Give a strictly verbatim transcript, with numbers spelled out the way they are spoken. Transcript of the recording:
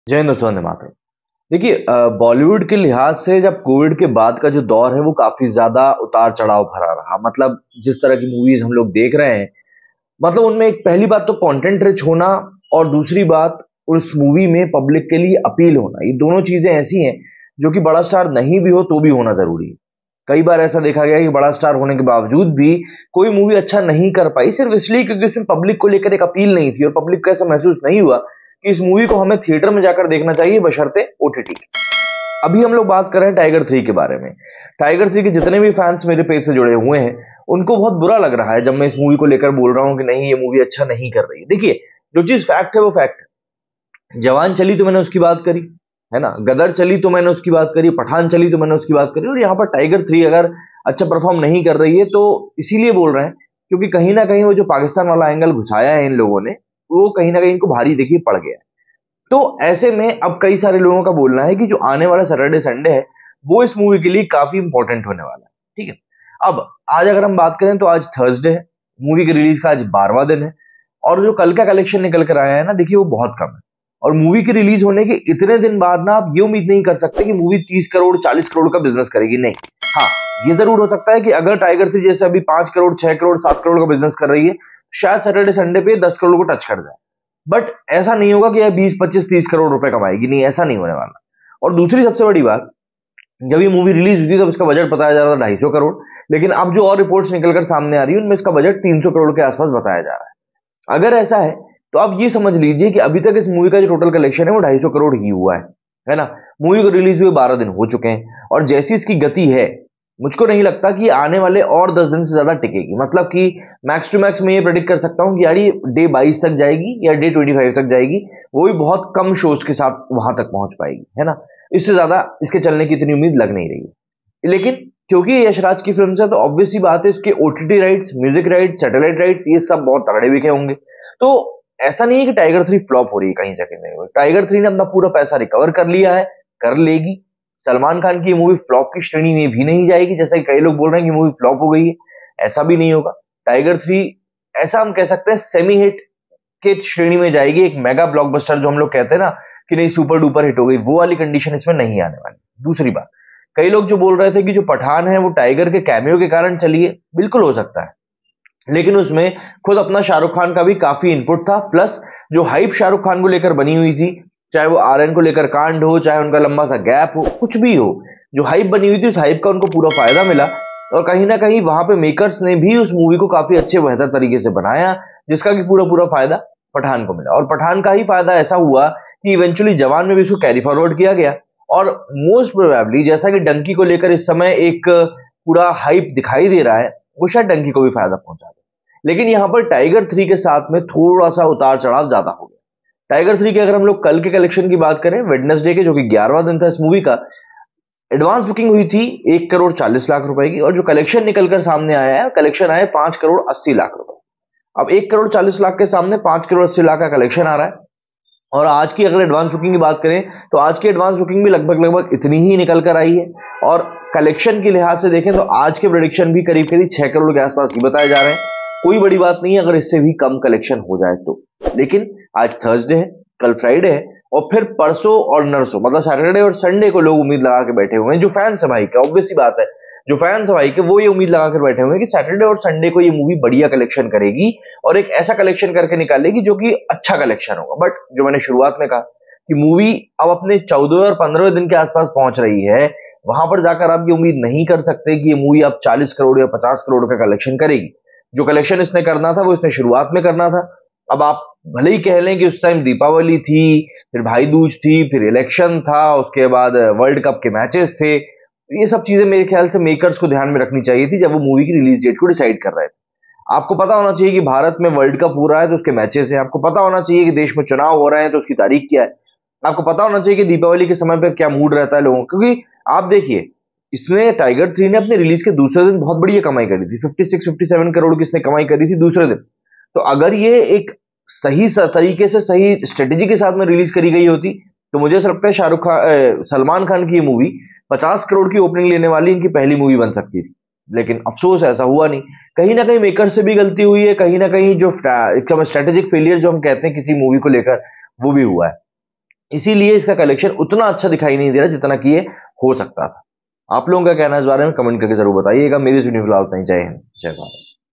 जय हिंद दोस्तों, वंदे मातरम। देखिए, अ, बॉलीवुड के लिहाज से जब कोविड के बाद का जो दौर है वो काफी ज्यादा उतार चढ़ाव भरा रहा। मतलब जिस तरह की मूवीज हम लोग देख रहे हैं, मतलब उनमें एक पहली बात तो कंटेंट रिच होना, और दूसरी बात उस मूवी में पब्लिक के लिए अपील होना। ये दोनों चीजें ऐसी हैं जो कि बड़ा स्टार नहीं भी हो तो भी होना जरूरी है। कई बार ऐसा देखा गया है कि बड़ा स्टार होने के बावजूद भी कोई मूवी अच्छा नहीं कर पाई, सिर्फ इसलिए क्योंकि उसमें पब्लिक को लेकर एक अपील नहीं थी और पब्लिक को ऐसा महसूस नहीं हुआ कि इस मूवी को हमें थिएटर में जाकर देखना चाहिए बशर्ते ओटीटी। अभी हम लोग बात कर रहे हैं टाइगर थ्री के बारे में। टाइगर थ्री के जितने भी फैंस मेरे पेज से जुड़े हुए हैं, उनको बहुत बुरा लग रहा है जब मैं इस मूवी को लेकर बोल रहा हूं कि नहीं, ये मूवी अच्छा नहीं कर रही है। देखिए, जो चीज फैक्ट है वो फैक्ट है। जवान चली तो मैंने उसकी बात करी, है ना। गदर चली तो मैंने उसकी बात करी, पठान चली तो मैंने उसकी बात करी, और यहाँ पर टाइगर थ्री अगर अच्छा परफॉर्म नहीं कर रही है तो इसीलिए बोल रहे हैं क्योंकि कहीं ना कहीं वो जो पाकिस्तान वाला एंगल घुसाया है इन लोगों ने, वो कहीं ना कहीं इनको भारी देखिए पड़ गया है। तो ऐसे में अब कई सारे लोगों का बोलना है कि जो आने वाला सैटरडे संडे है वो इस मूवी के लिए काफी इंपॉर्टेंट होने वाला है। ठीक है। अब आज अगर हम बात करें तो आज थर्सडे है, मूवी की रिलीज का आज बारहवां दिन है, और जो कल का कलेक्शन निकल कर आया है ना, देखिए वो बहुत कम है। और मूवी की रिलीज होने के इतने दिन बाद ना आप ये उम्मीद नहीं कर सकते कि मूवी तीस करोड़ चालीस करोड़ का बिजनेस करेगी, नहीं। हाँ, ये जरूर हो सकता है कि अगर टाइगर थ्री जैसे अभी पांच करोड़ छह करोड़ सात करोड़ का बिजनेस कर रही है, शायद सैटरडे संडे पे दस करोड़ को टच कर जाए। बट ऐसा नहीं होगा कि यह बीस पच्चीस तीस करोड़ रुपए कमाएगी, नहीं, ऐसा नहीं होने वाला। और दूसरी सबसे बड़ी बात, जब ये मूवी रिलीज हुई थी तब इसका बजट बताया जा रहा था ढाई सौ करोड़, लेकिन अब जो और रिपोर्ट्स निकलकर सामने आ रही है उनमें इसका बजट तीन सौ करोड़ के आसपास बताया जा रहा है। अगर ऐसा है तो आप ये समझ लीजिए कि अभी तक इस मूवी का जो टोटल कलेक्शन है वो ढाई सौ करोड़ ही हुआ है है ना। मूवी को रिलीज हुए बारह दिन हो चुके हैं, और जैसी इसकी गति है, मुझको नहीं लगता कि आने वाले और दस दिन से ज्यादा टिकेगी। मतलब कि मैक्स टू मैक्स मैं ये प्रेडिक्ट कर सकता हूं कि यार ये डे बाईस तक जाएगी या डे पच्चीस तक जाएगी, वो भी बहुत कम शोज के साथ वहां तक पहुंच पाएगी, है ना। इससे ज्यादा इसके चलने की इतनी उम्मीद लग नहीं रही है। लेकिन क्योंकि ये यशराज की फिल्म है तो ऑब्वियस सी बात है, इसके OTT rights, music rights, satellite rights, ये सब बहुत तगड़े बिके होंगे। तो ऐसा नहीं है कि टाइगर थ्री फ्लॉप हो रही है कहीं से कहीं। टाइगर थ्री ने अपना पूरा पैसा रिकवर कर लिया है, कर लेगी। सलमान खान की मूवी फ्लॉप की श्रेणी में भी नहीं जाएगी, जैसे कई लोग बोल रहे हैं कि मूवी फ्लॉप हो गई है, ऐसा भी नहीं होगा। टाइगर थ्री ऐसा हम कह सकते हैं सेमी हिट के श्रेणी में जाएगी, एक मेगा ब्लॉकबस्टर जो हम लोग कहते हैं ना कि नहीं सुपर डुपर हिट हो गई, वो वाली कंडीशन इसमें नहीं आने वाली। दूसरी बात, कई लोग जो बोल रहे थे कि जो पठान है वो टाइगर के कैमियो के कारण चली है, बिल्कुल हो सकता है, लेकिन उसमें खुद अपना शाहरुख खान का भी काफी इनपुट था। प्लस जो हाइप शाहरुख खान को लेकर बनी हुई थी, चाहे वो आर्यन को लेकर कांड हो, चाहे उनका लंबा सा गैप हो, कुछ भी हो, जो हाइप बनी हुई थी उस हाइप का उनको पूरा फायदा मिला। और कहीं ना कहीं वहां पे मेकर्स ने भी उस मूवी को काफी अच्छे बेहतर तरीके से बनाया, जिसका कि पूरा पूरा फायदा पठान को मिला। और पठान का ही फायदा ऐसा हुआ कि इवेंचुअली जवान में भी इसको कैरी फॉरवर्ड किया गया, और मोस्ट प्रोबेबली जैसा कि डंकी को लेकर इस समय एक पूरा हाइप दिखाई दे रहा है, वो शायद डंकी को भी फायदा पहुंचा दे। लेकिन यहां पर टाइगर थ्री के साथ में थोड़ा सा उतार चढ़ाव ज्यादा हो गया। टाइगर थ्री के अगर हम लोग कल के कलेक्शन की बात करें, वेडनेसडे के, जो कि ग्यारहवां दिन था इस मूवी का, एडवांस बुकिंग हुई थी एक करोड़ चालीस लाख रुपए की, और जो कलेक्शन निकलकर सामने आया है, कलेक्शन आया पांच करोड़ अस्सी लाख रुपए। अब एक करोड़ चालीस लाख के सामने पांच करोड़ अस्सी लाख का कलेक्शन आ रहा है। और आज की अगर एडवांस बुकिंग की बात करें तो आज की एडवांस बुकिंग भी लगभग लगभग इतनी ही निकल कर आई है। और कलेक्शन के लिहाज से देखें तो आज के प्रेडिक्शन भी करीब करीब छह करोड़ के आसपास ही बताए जा रहे हैं। कोई बड़ी बात नहीं है अगर इससे भी कम कलेक्शन हो जाए तो। लेकिन आज थर्सडे है, कल फ्राइडे है, और फिर परसों और नरसों, मतलब सैटरडे और संडे को लोग उम्मीद लगा के बैठे हुए हैं। जो फैंस है भाई के, ऑब्वियस सी बात है, जो फैंस है भाई के, वो ये उम्मीद लगा कर बैठे हुए हैं कि सैटरडे और संडे को ये मूवी बढ़िया कलेक्शन करेगी और एक ऐसा कलेक्शन करके निकालेगी जो कि अच्छा कलेक्शन होगा। बट जो मैंने शुरुआत में कहा कि मूवी अब अपने चौदह और पंद्रह दिन के आसपास पहुंच रही है, वहां पर जाकर आप ये उम्मीद नहीं कर सकते कि ये मूवी अब चालीस करोड़ या पचास करोड़ का कलेक्शन करेगी। जो कलेक्शन इसने करना था वो इसने शुरुआत में करना था। अब आप भले ही कह लें कि उस टाइम दीपावली थी, फिर भाई दूज थी, फिर इलेक्शन था, उसके बाद वर्ल्ड कप के मैचेस थे, ये सब चीजें मेरे ख्याल से मेकर्स को ध्यान में रखनी चाहिए थी जब वो मूवी की रिलीज डेट को डिसाइड कर रहे थे। आपको पता होना चाहिए कि भारत में वर्ल्ड कप हो रहा है तो उसके मैचेस हैं, आपको पता होना चाहिए कि देश में चुनाव हो रहे हैं तो उसकी तारीख क्या है, आपको पता होना चाहिए कि दीपावली के समय पर क्या मूड रहता है लोगों, क्योंकि आप देखिए इसमें टाइगर थ्री ने अपने रिलीज के दूसरे दिन बहुत बढ़िया कमाई करी थी, छप्पन सत्तावन करोड़ की इसने कमाई करी थी दूसरे दिन। तो अगर ये एक सही तरीके से सही स्ट्रेटेजी के साथ में रिलीज करी गई होती तो मुझे ऐसा लगता है शाहरुख खान सलमान खान की ये मूवी पचास करोड़ की ओपनिंग लेने वाली इनकी पहली मूवी बन सकती थी। लेकिन अफसोस ऐसा हुआ नहीं। कहीं ना कहीं मेकर से भी गलती हुई है, कहीं ना कहीं जो स्ट्रेटेजिक फेलियर जो हम कहते हैं किसी मूवी को लेकर, वो भी हुआ है। इसीलिए इसका कलेक्शन उतना अच्छा दिखाई नहीं दे रहा जितना कि ये हो सकता था। आप लोगों का कहना है इस बारे में कमेंट करके जरूर बताइएगा। मेरी सुनी फिलहाल, जय हिंद, जय भारत।